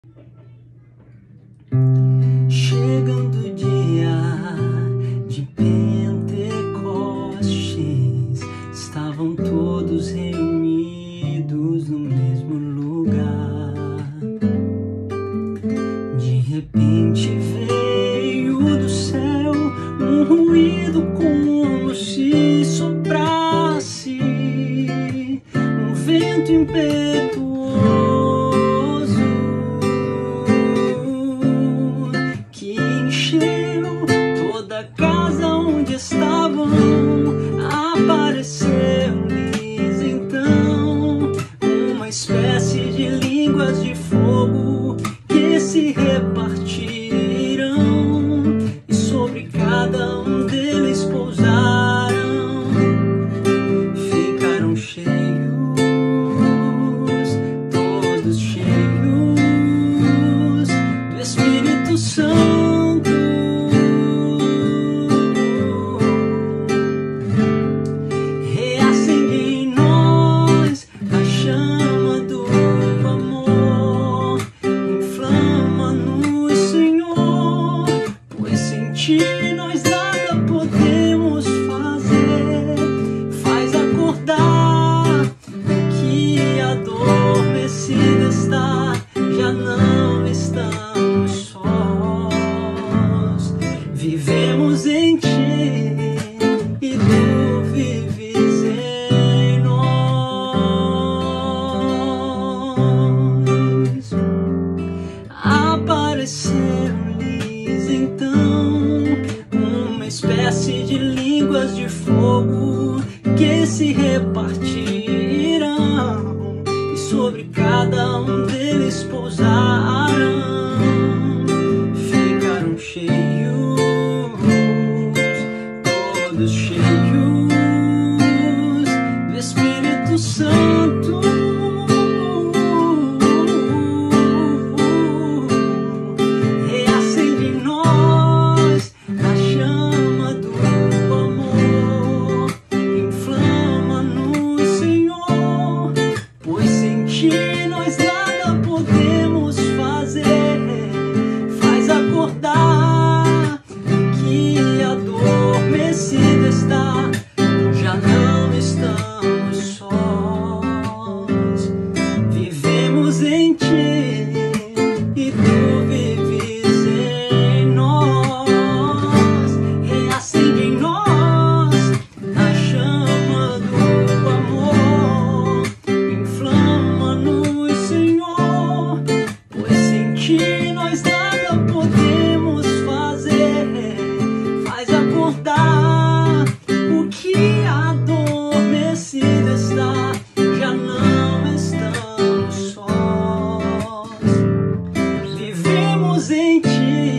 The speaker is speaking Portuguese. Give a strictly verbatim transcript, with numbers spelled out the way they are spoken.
Chegando o dia de Pentecostes, estavam todos reunidos no mesmo lugar. De repente veio do céu um ruído como se soprasse um vento impetuoso que encheu toda a casa onde estavam. Apareceu-lhes então uma espécie de línguas de fogo que se repartiram e sobre cada um deles pousaram. Ficaram cheios, todos cheios do Espírito Santo. Reacende em nós a chama do amor, inflama-nos, Senhor, pois sem ti nós nada podemos fazer. Faz acordar que adormecida está, já não estamos sós. Vivemos em ti e tu vives em nós. Apareceu-lhes então uma espécie de línguas de fogo que se repartiram e sobre cada um deles pousaram. Ficaram cheios, todos cheios do Espírito Santo. Reacende em nós a chama do amor, inflama-nos, Senhor, pois sem ti nós nada podemos fazer. Faz acordar que adormecida está, já não estamos sós. Vivemos em ti e tu vives em nós. Reacende em nós a chama do amor, inflama-nos, Senhor, pois sem ti nós nada podemos fazer. Faz acordar o que adormecido está, já não estamos sós. Vivemos em ti